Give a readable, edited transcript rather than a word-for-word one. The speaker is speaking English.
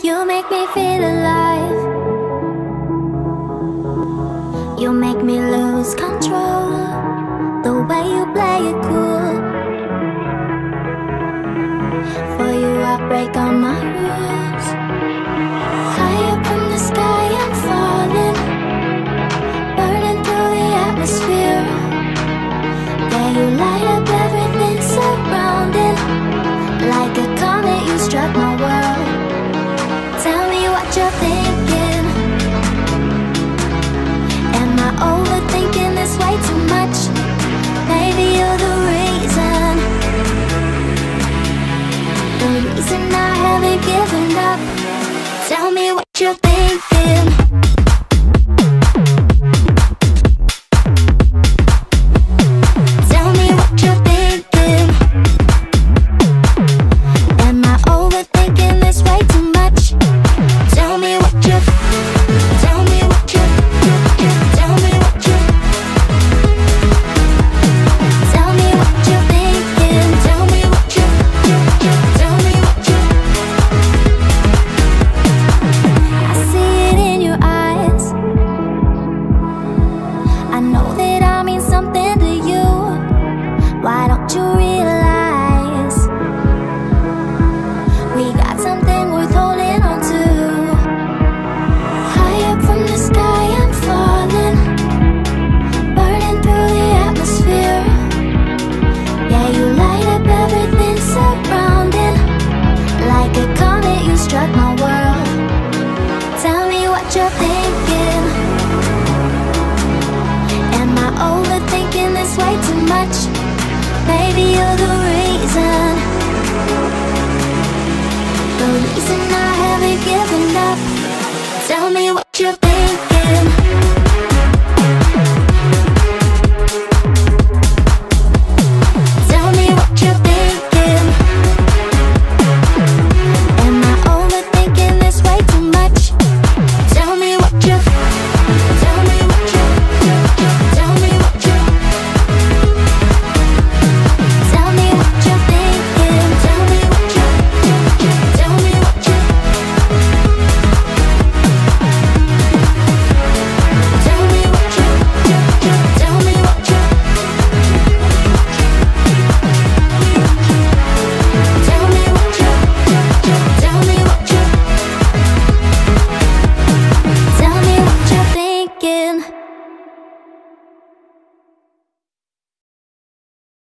You make me feel alive. You make me lose control. The way you play it cool. For you I break all my rules. High up from the sky I'm falling, burning through the atmosphere. Yeah, you light up everything surrounding. Like a comet you struck my world. Tell me what you're thinking. Am I overthinking this way too much? Maybe you're the reason. The reason I haven't given up. Tell me what you're thinking. Tell me what you're thinking. Am I overthinking this way too much? Tell me what you're. Tell me what you're. Tell me what you're. Tell me what you're thinking. Tell me what you're. Tell me what you're. I see it in your eyes. I know that I mean something to you. Why don't you realize we got something worth holding on to? High up from the sky I'm falling, burning through the atmosphere. Yeah, you light up everything surrounding. Like a comet you struck my world. Tell me what you're thinking. Am I overthinking this way too much? Maybe you're the reason. The reason I haven't given up. Tell me what you're thinking.